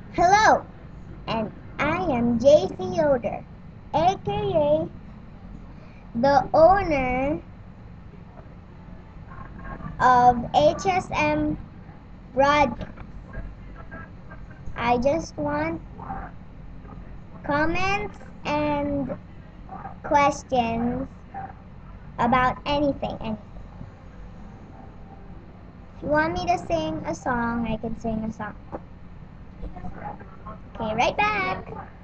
Hello, and I am JC Yoder, aka the owner of HSM Broadcast. I just want comments and questions about anything. If you want me to sing a song, I can sing a song. Okay, right back.